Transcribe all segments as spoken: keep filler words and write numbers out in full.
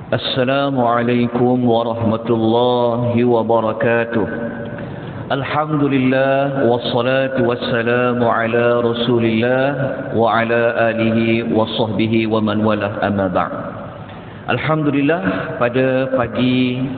Assalamualaikum warahmatullahi wabarakatuh. Alhamdulillah wassalatu wassalamu ala Rasulillah wa ala alihi wa sahbihi wa man walah, amma ba'd. Alhamdulillah, pada pagi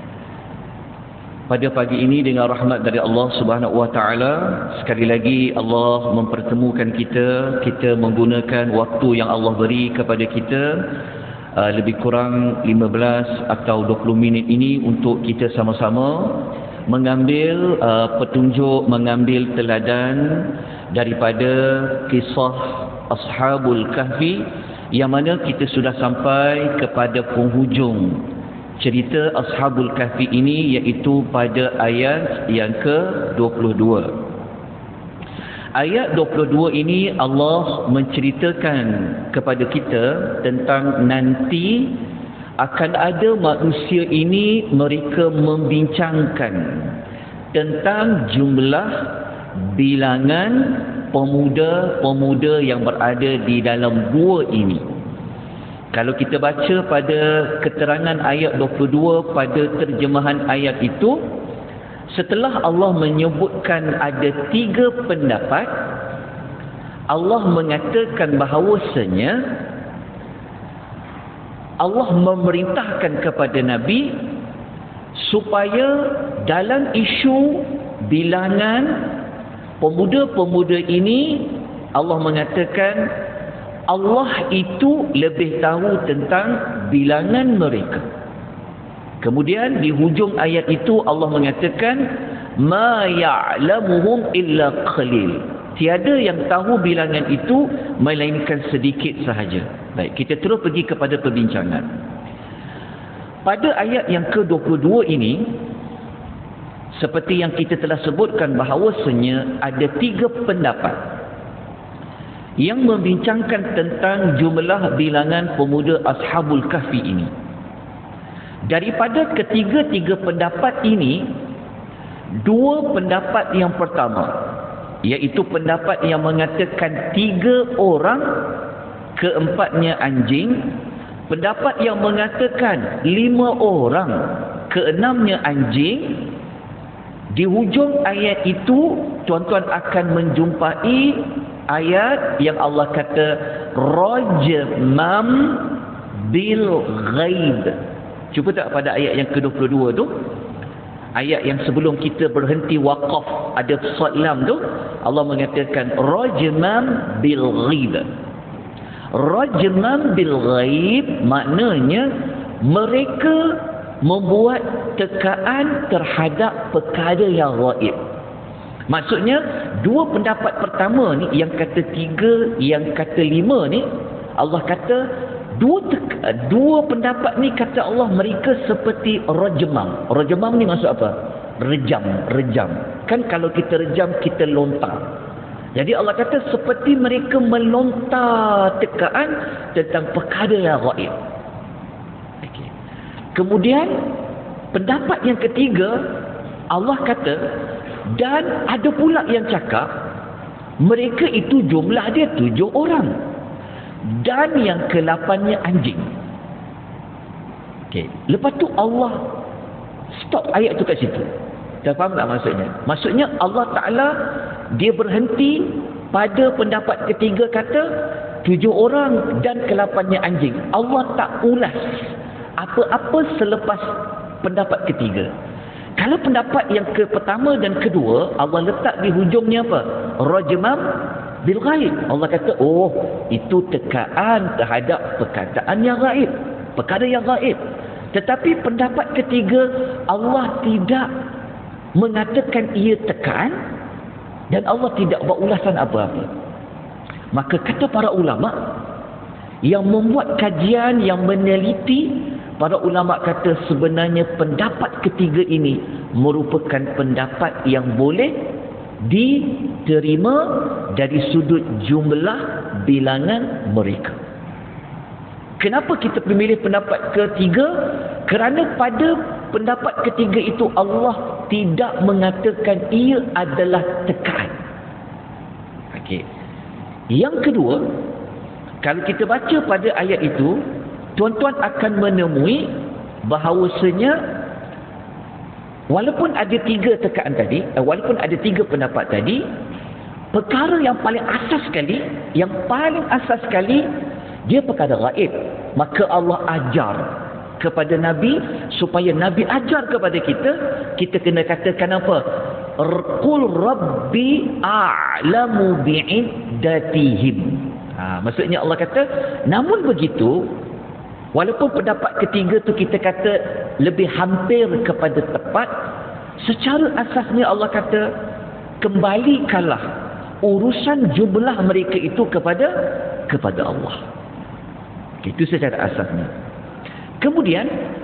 pada pagi ini dengan rahmat dari Allah Subhanahu wa taala, sekali lagi Allah mempertemukan kita, kita menggunakan waktu yang Allah beri kepada kita, Uh, lebih kurang lima belas atau dua puluh minit ini untuk kita sama-sama mengambil uh, petunjuk, mengambil teladan daripada kisah Ashabul Kahfi, yang mana kita sudah sampai kepada penghujung cerita Ashabul Kahfi ini, iaitu pada ayat yang ke dua puluh dua. Ayat dua puluh dua ini Allah menceritakan kepada kita tentang nanti akan ada manusia ini, mereka membincangkan tentang jumlah bilangan pemuda-pemuda yang berada di dalam gua ini. Kalau kita baca pada keterangan ayat dua puluh dua pada terjemahan ayat itu, setelah Allah menyebutkan ada tiga pendapat, Allah mengatakan bahawasanya Allah memerintahkan kepada Nabi supaya dalam isu bilangan pemuda-pemuda ini, Allah mengatakan Allah itu lebih tahu tentang bilangan mereka. Kemudian di hujung ayat itu Allah mengatakan ma ya'lamuhum illa qalil. Tiada yang tahu bilangan itu melainkan sedikit sahaja. Baik, kita terus pergi kepada perbincangan. Pada ayat yang ke dua puluh dua ini, seperti yang kita telah sebutkan bahawasanya ada tiga pendapat yang membincangkan tentang jumlah bilangan pemuda Ashabul Kahfi ini. Daripada ketiga-tiga pendapat ini, dua pendapat yang pertama, iaitu pendapat yang mengatakan tiga orang, keempatnya anjing. Pendapat yang mengatakan lima orang, keenamnya anjing. Di hujung ayat itu, tuan-tuan akan menjumpai ayat yang Allah kata rajmam bil ghaib. Cuba tak pada ayat yang ke dua puluh dua tu, ayat yang sebelum kita berhenti waqaf ada sad lam tu, Allah mengatakan rajman bil ghaib. Rajman bil ghaib maknanya mereka membuat tekaan terhadap perkara yang ghaib. Maksudnya dua pendapat pertama ni, yang kata tiga, yang kata lima ni, Allah kata Dua, dua pendapat ni kata Allah mereka seperti rajmam. Rajmam ni maksud apa? Rejam, rejam. Kan kalau kita rejam, kita lontar. Jadi Allah kata seperti mereka melontar tekaan tentang perkara yang ghaib. Okay. Kemudian pendapat yang ketiga, Allah kata, dan ada pula yang cakap mereka itu jumlah dia tujuh orang. Dan yang kelapannya anjing. Okey, lepas tu Allah stop ayat tu kat situ. Dah faham tak maksudnya? Maksudnya Allah Ta'ala dia berhenti pada pendapat ketiga, kata tujuh orang dan kelapannya anjing. Allah tak ulas apa-apa selepas pendapat ketiga. Kalau pendapat yang ke pertama dan kedua, Allah letak di hujungnya apa? Rajmam bil ghaib. Allah kata, oh, itu tekaan terhadap perkataan yang ghaib, perkara yang ghaib. Tetapi pendapat ketiga, Allah tidak mengatakan ia tekaan dan Allah tidak buat ulasan apa-apa. Maka kata para ulama yang membuat kajian, yang meneliti, para ulama kata sebenarnya pendapat ketiga ini merupakan pendapat yang boleh diterima dari sudut jumlah bilangan mereka. Kenapa kita memilih pendapat ketiga? Kerana pada pendapat ketiga itu Allah tidak mengatakan ia adalah tekaan. Okey. Yang kedua, kalau kita baca pada ayat itu, tuan-tuan akan menemui bahawasanya walaupun ada tiga tekaan tadi, eh, walaupun ada tiga pendapat tadi, perkara yang paling asas sekali, yang paling asas sekali, dia perkara gaib. Maka Allah ajar kepada Nabi supaya Nabi ajar kepada kita, kita kena katakan apa? Qul Rabbi a'lamu bi'iddatihim. Ha, maksudnya Allah kata, namun begitu, walaupun pendapat ketiga tu kita kata lebih hampir kepada tepat, secara asasnya Allah kata, kembalikanlah urusan jumlah mereka itu kepada kepada Allah. Itu secara asasnya. Kemudian,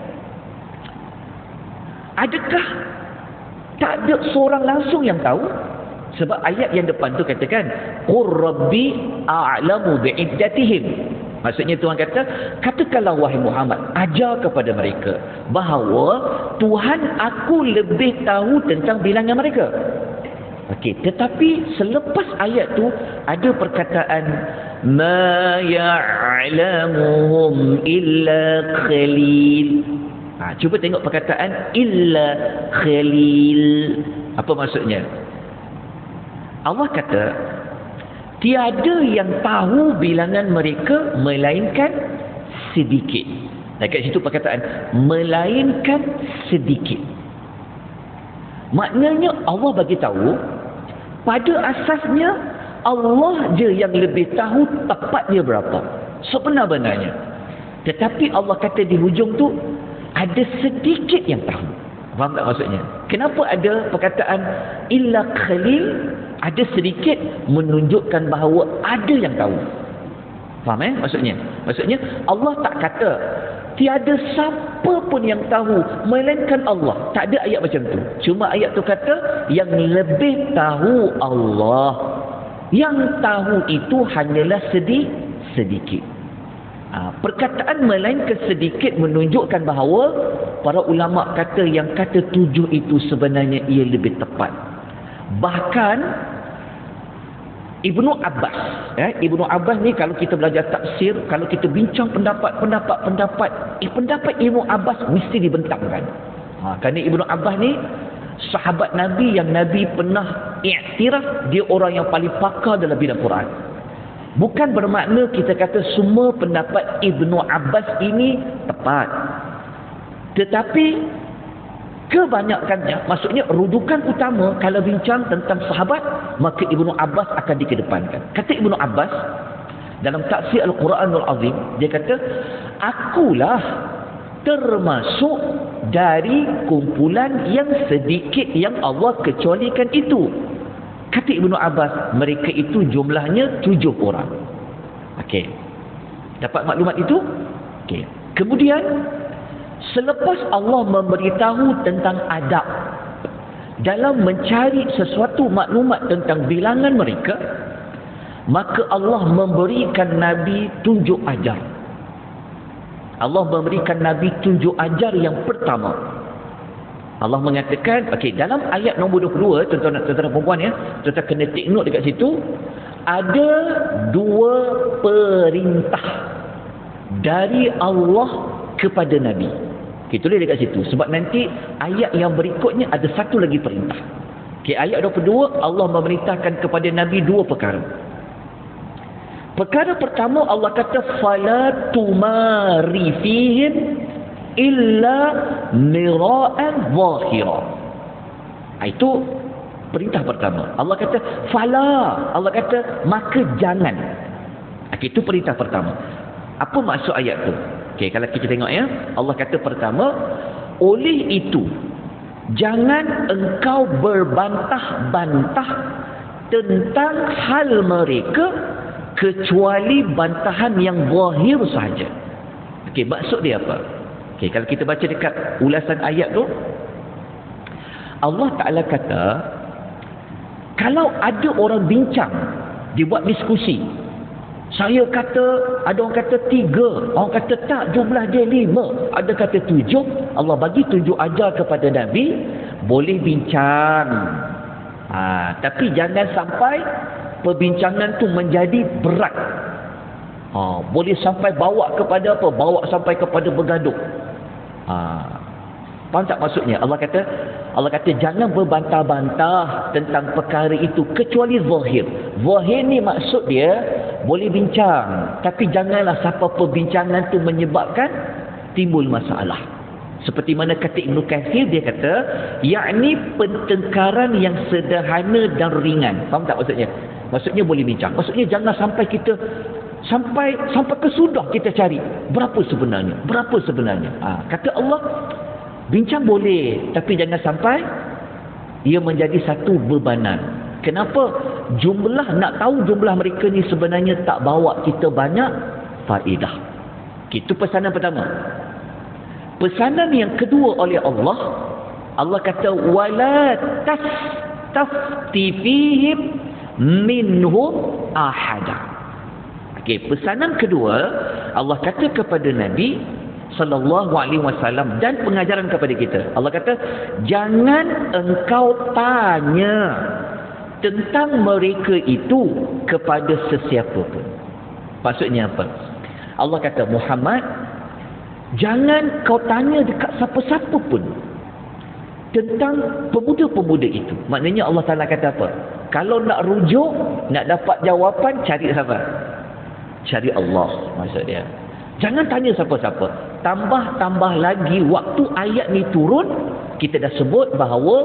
adakah tak ada seorang langsung yang tahu? Sebab ayat yang depan tu katakan, Qur Rabbi a'lamu bi'iddatihim. Maksudnya Tuhan kata, katakanlah wahai Muhammad, ajar kepada mereka bahawa Tuhan aku lebih tahu tentang bilangan mereka. Okey, tetapi selepas ayat tu ada perkataan ma ya'lamuhum illa qalil. Ha, cuba tengok perkataan illa qalil. Apa maksudnya? Allah kata tiada yang tahu bilangan mereka melainkan sedikit. Dan kat situ perkataan melainkan sedikit. Maknanya Allah bagi tahu pada asasnya Allah je yang lebih tahu tepatnya berapa sebenar-benarnya. Tetapi Allah kata di hujung tu ada sedikit yang tahu. Faham tak maksudnya? Kenapa ada perkataan illa qalil, ada sedikit, menunjukkan bahawa ada yang tahu. Faham eh maksudnya? Maksudnya Allah tak kata tiada siapa pun yang tahu melainkan Allah. Tak ada ayat macam tu. Cuma ayat tu kata yang lebih tahu Allah. Yang tahu itu hanyalah sedih, sedikit. Ha, perkataan melainkan sedikit menunjukkan bahawa para ulama kata yang kata tujuh itu sebenarnya ia lebih tepat. Bahkan Ibnu Abbas, ya, Ibnu Abbas ni kalau kita belajar tafsir, kalau kita bincang pendapat-pendapat pendapat, eh, pendapat Ibnu Abbas mesti dibentangkan. Ha, kerana Ibnu Abbas ni sahabat Nabi yang Nabi pernah iktiraf dia orang yang paling pakar dalam bidang Quran. Bukan bermakna kita kata semua pendapat Ibnu Abbas ini tepat. Tetapi kebanyakannya, maksudnya rujukan utama kalau bincang tentang sahabat, maka Ibnu Abbas akan dikedepankan. Kata Ibnu Abbas dalam tafsir Al-Quranul Azim, dia kata, akulah termasuk dari kumpulan yang sedikit yang Allah kecualikan itu. Kata Ibnu Abbas, mereka itu jumlahnya tujuh orang. Okey. Dapat maklumat itu? Okey. Kemudian selepas Allah memberitahu tentang adab dalam mencari sesuatu maklumat tentang bilangan mereka, maka Allah memberikan Nabi tunjuk ajar. Allah memberikan Nabi tunjuk ajar yang pertama. Allah mengatakan, okey, dalam ayat nombor dua puluh dua, tuan-tuan dan puan-puan ya, tuan-tuan kena take note dekat situ, ada dua perintah dari Allah kepada Nabi. Okay, tulis dekat situ. Sebab nanti ayat yang berikutnya ada satu lagi perintah. Okay, ayat dua puluh dua, Allah memerintahkan kepada Nabi dua perkara. Perkara pertama Allah kata, fala tumari fihim illa mira'an zahira. Itu perintah pertama. Allah kata fala, Allah kata maka jangan. Okay, itu perintah pertama. Apa maksud ayat tu? Okey, kalau kita tengok ya, Allah kata pertama, oleh itu jangan engkau berbantah-bantah tentang hal mereka kecuali bantahan yang zahir sahaja. Okey, maksud dia apa? Okey, kalau kita baca dekat ulasan ayat tu, Allah Ta'ala kata, kalau ada orang bincang, dia buat diskusi, saya kata, ada orang kata tiga, orang kata tak, jumlah dia lima, ada kata tujuh, Allah bagi tunjuk ajar kepada Nabi, boleh bincang. Ha, tapi jangan sampai perbincangan tu menjadi berat. Ha, boleh sampai bawa kepada apa? Bawa sampai kepada bergaduh. Ha. Faham tak maksudnya? Allah kata, Allah kata jangan berbantah-bantah tentang perkara itu kecuali zahir. Zahir ni maksud dia boleh bincang, tapi janganlah siapa perbincangan tu menyebabkan timbul masalah. Seperti mana kata Ibn Katsir, dia kata yakni pertengkaran yang sederhana dan ringan. Faham tak maksudnya? Maksudnya boleh bincang. Maksudnya jangan sampai kita sampai sampai ke sudah kita cari berapa sebenarnya, berapa sebenarnya. Ha, kata Allah, bincang boleh, tapi jangan sampai ia menjadi satu bebanan. Kenapa? Jumlah, nak tahu jumlah mereka ni sebenarnya tak bawa kita banyak faedah. Itu pesanan pertama. Pesanan yang kedua oleh Allah, Allah kata wala tastafti fihim minhum ahada. Okey, pesanan kedua Allah kata kepada Nabi sallallahu alaihi wasallam dan pengajaran kepada kita. Allah kata jangan engkau tanya tentang mereka itu kepada sesiapa pun. Maksudnya apa? Allah kata Muhammad, jangan kau tanya dekat siapa-siapa pun tentang pemuda-pemuda itu. Maknanya Allah Taala kata apa? Kalau nak rujuk, nak dapat jawapan, cari siapa? Cari Allah, maksud dia. Jangan tanya siapa-siapa. Tambah-tambah lagi waktu ayat ni turun, kita dah sebut bahawa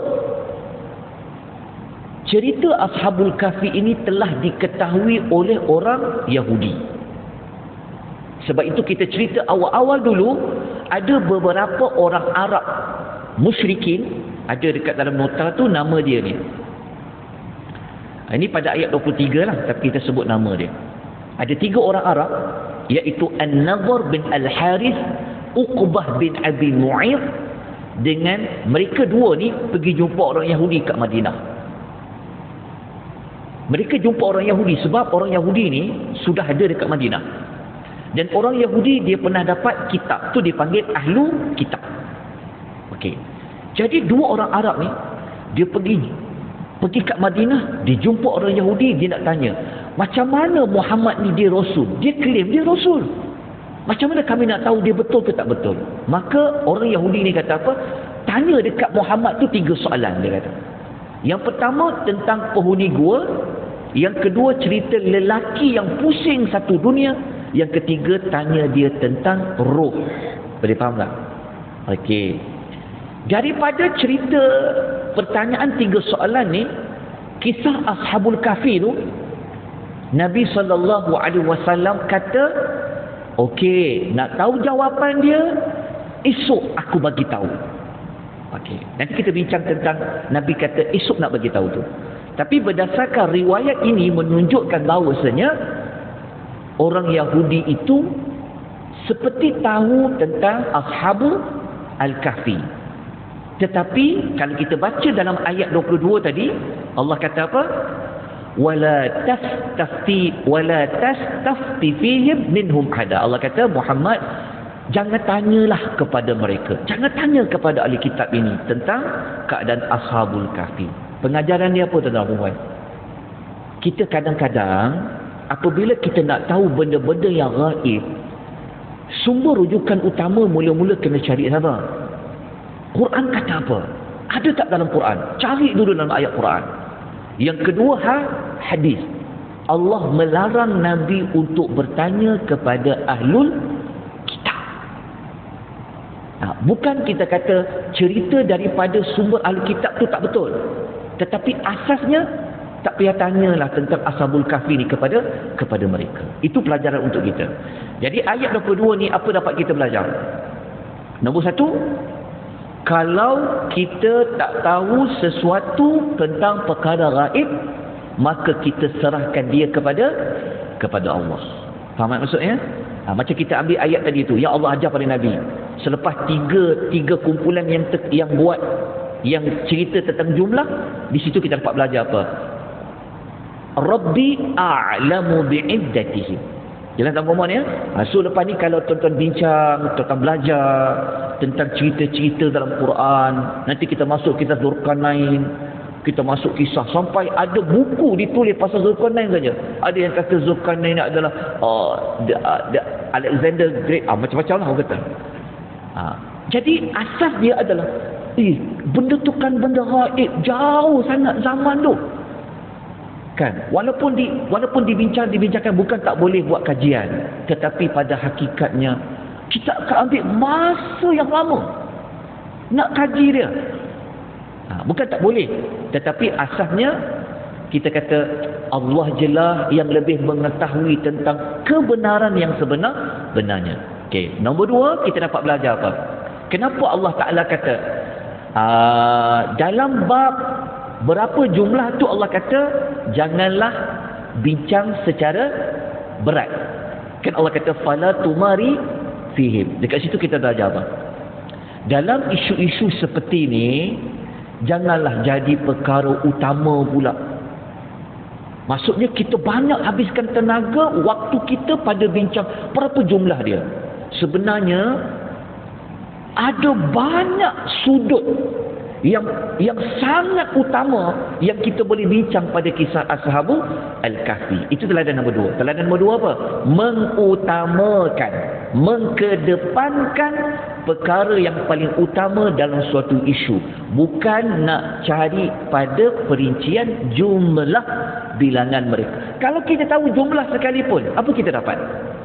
cerita Ashabul Kahfi ini telah diketahui oleh orang Yahudi. Sebab itu kita cerita awal-awal dulu, ada beberapa orang Arab musyrikin, ada dekat dalam nota tu nama dia ni. Ini pada ayat dua puluh tiga lah, tapi kita sebut nama dia. Ada tiga orang Arab, iaitu An-Nadhr bin Al-Harith, Uqbah bin Abi Mu'ayth, dengan mereka dua ni pergi jumpa orang Yahudi kat Madinah. Mereka jumpa orang Yahudi sebab orang Yahudi ni sudah ada dekat Madinah. Dan orang Yahudi dia pernah dapat kitab tu dipanggil Ahlu Kitab. Okey. Jadi dua orang Arab ni dia pergi pergi kat Madinah, dia jumpa orang Yahudi, dia nak tanya, macam mana Muhammad ni dia rasul? Dia claim dia rasul. Macam mana kami nak tahu dia betul ke tak betul? Maka orang Yahudi ni kata apa? Tanya dekat Muhammad tu tiga soalan, dia kata. Yang pertama tentang penghuni gua, yang kedua cerita lelaki yang pusing satu dunia, yang ketiga tanya dia tentang roh. Boleh faham tak? Okey. Daripada cerita pertanyaan tiga soalan ni, kisah Ashabul Kahfi tu, Nabi sallallahu alaihi wasallam kata, okey, nak tahu jawapan dia, esok aku bagi tahu. Okey. Nanti kita bincang tentang Nabi kata esok nak bagi tahu tu. Tapi berdasarkan riwayat ini menunjukkan bahawasanya orang Yahudi itu seperti tahu tentang Ashabul Al-Kahfi. Tetapi kalau kita baca dalam ayat dua puluh dua tadi, Allah kata apa? Wala tastafti wala tastafti fihim minhum hada. Allah kata Muhammad, jangan tanyalah kepada mereka. Jangan tanya kepada ahli kitab ini tentang keadaan Ashabul Kahfi. Pengajaran dia apa, tuan-tuan puan? Kita kadang-kadang apabila kita nak tahu benda-benda yang gaib, sumber rujukan utama mula-mula kena cari apa? Quran kata apa? Ada tak dalam Quran? Cari dulu dalam ayat Quran. Yang kedua, ha, hadis. Allah melarang Nabi untuk bertanya kepada ahlul kitab. Nah, bukan kita kata cerita daripada sumber ahlul kitab tu tak betul. Tetapi asasnya tak payah tanyalah tentang Ashabul Kahfi ni kepada kepada mereka. Itu pelajaran untuk kita. Jadi ayat dua puluh dua ni apa dapat kita belajar? Nombor satu, kalau kita tak tahu sesuatu tentang perkara gaib, maka kita serahkan dia kepada kepada Allah. Faham maksudnya? Ha, macam kita ambil ayat tadi tu, yang Allah ajar pada Nabi. Selepas tiga tiga kumpulan yang te, yang buat yang cerita tentang jumlah, di situ kita dapat belajar apa? Rabbi a'lamu bi'iddatihim. Jalan tak ngomong ya? Ha, so lepas ni kalau tuan-tuan bincang, tuan-tuan belajar tentang cerita-cerita dalam Quran, nanti kita masuk kita Dzulqarnain, Kita masuk kisah sampai ada buku ditulis pasal Zulkarnain saja. Ada yang kata Zulkarnain adalah uh, the, uh, the Alexander Great, ah, macam-macam lah orang kata. Ha. Jadi asas dia adalah eh, benda tu kan benda gaib, jauh sangat zaman tu. Kan? Walaupun di walaupun dibincang dibincangkan bukan tak boleh buat kajian, tetapi pada hakikatnya kita akan ambil masa yang lama nak kaji dia. Ha, bukan tak boleh, tetapi asasnya kita kata Allah jelah yang lebih mengetahui tentang kebenaran yang sebenar benarnya. Okey, nombor dua, kita dapat belajar apa? Kenapa Allah Taala kata uh, dalam bab berapa jumlah tu Allah kata janganlah bincang secara berat. Kan Allah kata fala tumari fihim. Dekat situ kita belajar apa? Dalam isu-isu seperti ni janganlah jadi perkara utama pula. Maksudnya kita banyak habiskan tenaga, waktu kita pada bincang berapa jumlah dia. Sebenarnya ada banyak sudut yang yang sangat utama yang kita boleh bincang pada kisah Ashabul Al-Kahfi. Itu teladan nombor dua. Teladan nombor dua apa? Mengutamakan, mengkedepankan perkara yang paling utama dalam suatu isu. Bukan nak cari pada perincian jumlah bilangan mereka. Kalau kita tahu jumlah sekalipun, apa kita dapat?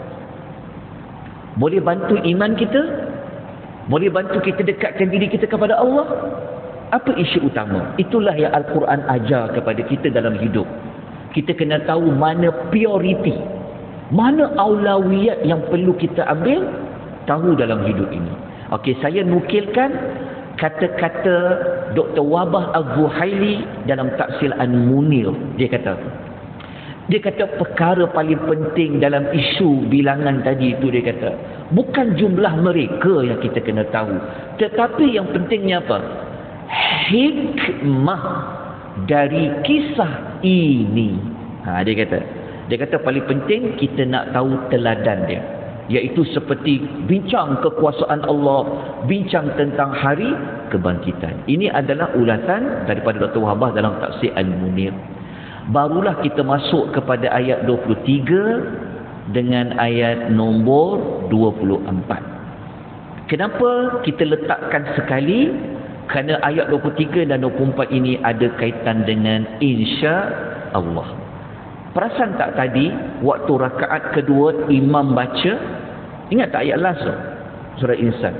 Boleh bantu iman kita? Boleh bantu kita dekatkan diri kita kepada Allah? Apa isu utama? Itulah yang Al-Quran ajar kepada kita dalam hidup. Kita kena tahu mana prioriti, mana aulawiyat yang perlu kita ambil tahu dalam hidup ini. Okey, saya nukilkan kata-kata Doktor Wabah Al-Zuhaili dalam Tafsir An-Munir. Dia kata, dia kata perkara paling penting dalam isu bilangan tadi itu, dia kata, bukan jumlah mereka yang kita kena tahu, tetapi yang pentingnya apa? Hikmah dari kisah ini. Ha, dia kata, dia kata paling penting kita nak tahu teladan dia, iaitu seperti bincang kekuasaan Allah, bincang tentang hari kebangkitan. Ini adalah ulasan daripada Doktor Wabah dalam Tafsir Al-Munir. Barulah kita masuk kepada ayat dua puluh tiga dengan ayat nombor dua puluh empat. Kenapa kita letakkan sekali? Kerana ayat dua puluh tiga dan dua puluh empat ini ada kaitan dengan insya Allah. Perasan tak tadi waktu rakaat kedua imam baca, ingat tak ayat last surah Insan?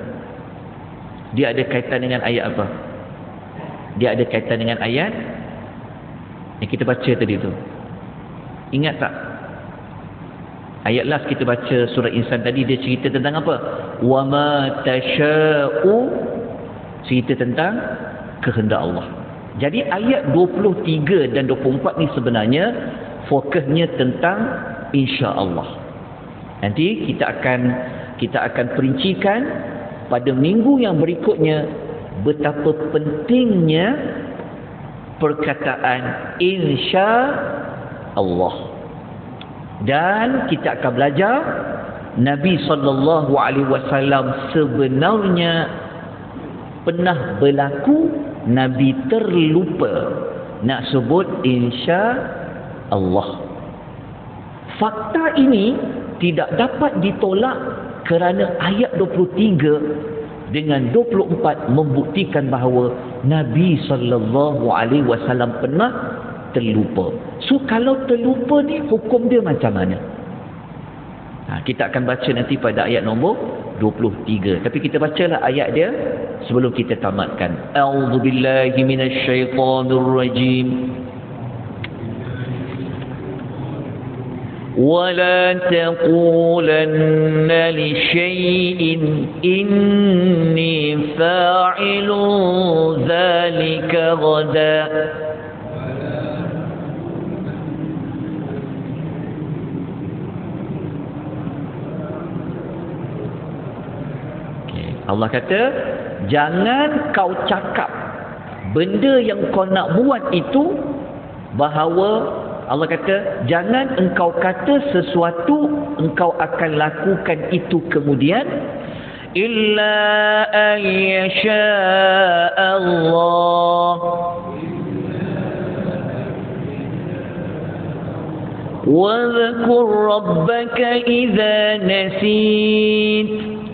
Dia ada kaitan dengan ayat apa? Dia ada kaitan dengan ayat yang kita baca tadi tu. Ingat tak? Ayat last kita baca surah Insan tadi, dia cerita tentang apa? Wa ma tasha'u, cerita tentang kehendak Allah. Jadi ayat dua puluh tiga dan dua puluh empat ni sebenarnya fokusnya tentang insya-Allah. Nanti kita akan kita akan perincikan pada minggu yang berikutnya betapa pentingnya perkataan insya-Allah. Dan kita akan belajar Nabi sallallahu alaihi wasallam sebenarnya pernah berlaku Nabi terlupa nak sebut insya Allah. Fakta ini tidak dapat ditolak kerana ayat dua puluh tiga dengan dua puluh empat membuktikan bahawa Nabi sallallahu alaihi wasallam pernah terlupa. So kalau terlupa ni hukum dia macam mana? Ha, kita akan baca nanti pada ayat nombor dua puluh tiga. Tapi kita bacalah ayat dia sebelum kita tamatkan. A'udzubillahi minasyaitonirrajim. ولا تقولن لشيء إني فاعل ذلك غدا. Allah kata, jangan kau cakap benda yang kau nak buat itu, bahawa Allah kata, jangan engkau kata sesuatu engkau akan lakukan itu kemudian, illa an yasha Allah, واذكر ربك إذا نسيت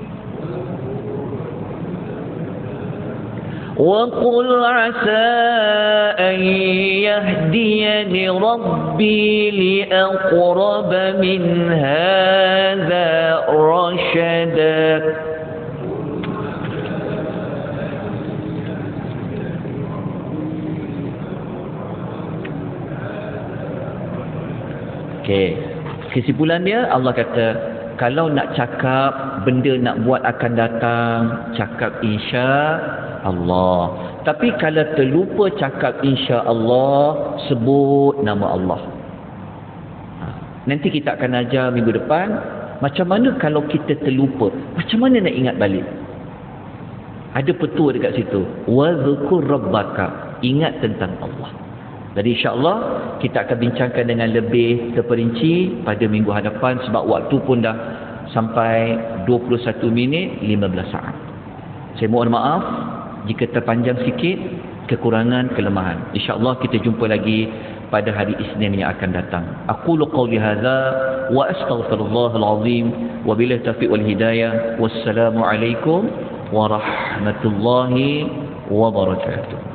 وقل عسى أن يهديني ربي لأقرب من هذا رشدا. Okey, kesimpulan dia Allah kata kalau nak cakap benda nak buat akan datang, cakap insya Allah. Tapi kalau terlupa cakap insya Allah, sebut nama Allah. Nanti kita akan ajar minggu depan macam mana kalau kita terlupa, macam mana nak ingat balik. Ada petua dekat situ. Wa dzkur rabbaka, ingat tentang Allah. Jadi insya-Allah kita akan bincangkan dengan lebih terperinci pada minggu hadapan sebab waktu pun dah sampai dua puluh satu minit lima belas saat. Saya mohon maaf jika terpanjang sikit, kekurangan, kelemahan. Insya-Allah kita jumpa lagi pada hari Isnin yang akan datang. Aqulu qawli hadza wa astaghfirullahal azim wa billahi taufiq wal hidayah. Wassalamu alaikum warahmatullahi wabarakatuh.